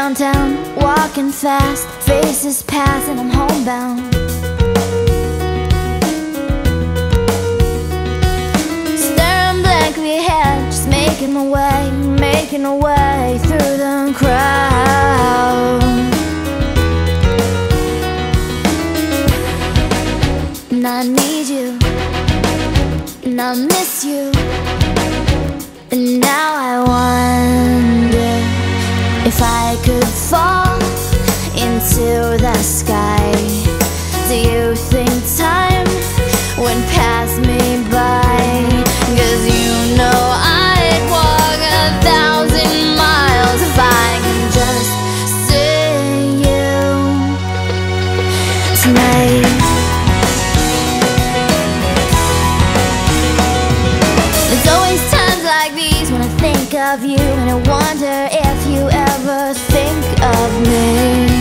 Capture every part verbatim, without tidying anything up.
downtown, walking fast, faces pass and I'm homebound. Staring blankly ahead, just making my way, making my way through the crowd. And I need you, and I miss you, and now I wonder if I could fall into the sky. Do you think time would pass me by? 'Cause you know I'd walk a thousand miles if I can just see you tonight. There's always times like these when I think of you, and I wonder if you ever think of me.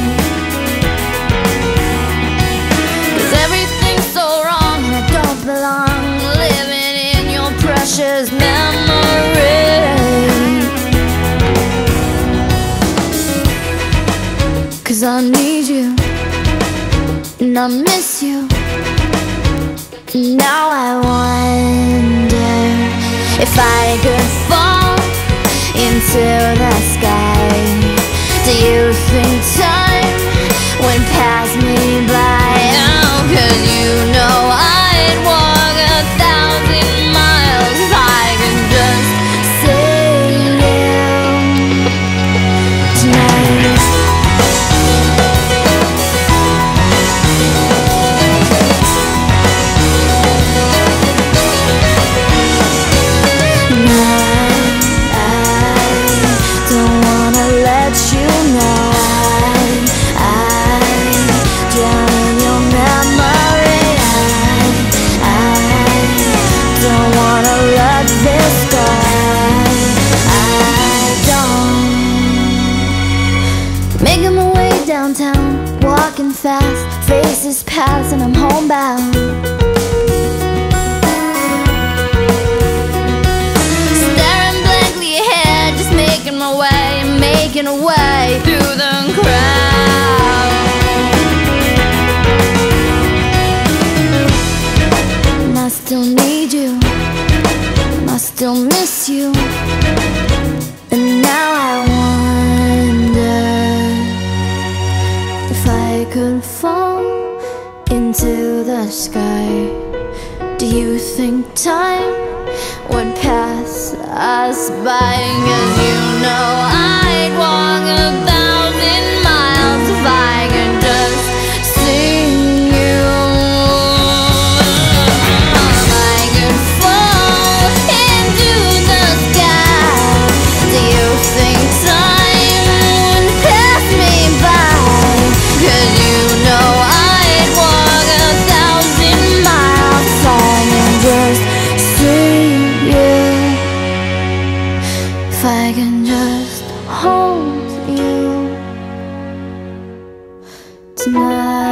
'Cause everything's so wrong and I don't belong, living in your precious memory. 'Cause I need you, and I miss you, and now I wonder if I could fall into the sky. Do you think time would pass me by? Oh, 'cause you know I'd walk a thousand miles if I could just see you tonight. Making my way downtown, walking fast, faces pass and I'm homebound. Staring blankly ahead, just making my way, making a way through the crowd. And I still need you, and I still miss you, and now I wonder if I could fall into the sky. Do you think time would pass us by? 'Cause you know I'd walk a thousand miles if I could just see you. If I could fall into the sky, do you think time would pass me by? 'Cause you know I'd walk a thousand miles if I can just see you. If I can just hold you tonight.